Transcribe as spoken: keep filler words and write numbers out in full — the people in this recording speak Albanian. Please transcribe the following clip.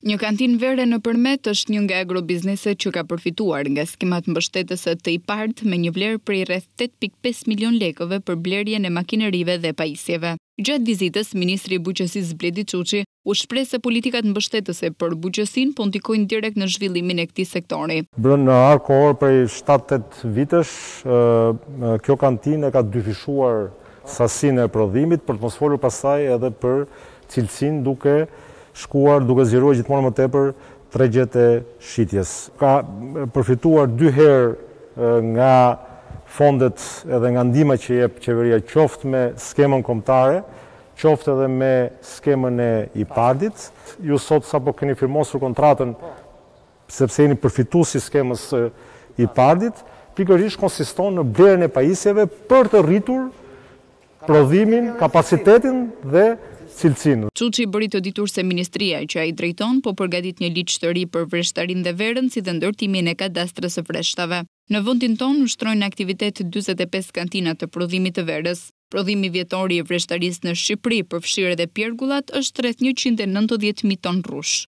Një kantinë vere në Përmet është një nga agrobizneset që ka përfituar nga skemat mbështetëse të IPARD me një vlerë prej rreth tetë pikë pesë milion lekëve për blerjen e makinerive dhe pajisjeve. Gjatë vizitës, Ministri i Bujqësisë Bledi Çuçi u shpreh se politikat mbështetëse për bujqësinë po ndikojnë direkt në zhvillimin e këtij sektori. Brenda arë kohor prej shtatë tetë vitesh, kjo kantinë ka dyfishuar sasinë e prodhimit për të mos folur pastaj edhe për cilësinë, duke shkuar duke zgjeruar gjithmonë më tepër tregjet e shitjes. Ka përfituar dy herë nga fondet edhe nga ndihma që jep qeveria, qoftë me skemën kombëtare, qoftë edhe me skemën e IPARD-it. Ju sot sapo keni firmosur kontratën sepse jeni përfituesi i skemës së IPARD-it, pikërisht konsiston në blerjen e pajisjeve për të rritur prodhimin, kapacitetin dhe cilësinë. Çuçi bëri të ditur se ministria që ai drejton po përgatit një ligj të ri për vreshtarin dhe verën, si dhe ndërtimin e kadastrës së vreshtave. Në vendin tonë ushtrojnë aktivitet dyzet e pesë kantina të prodhimit të verës. Prodhimi vjetor i vreshtarisë në Shqipëri përfshirë edhe pjergullat është rreth njëqind e nëntëdhjetë mijë ton rrush.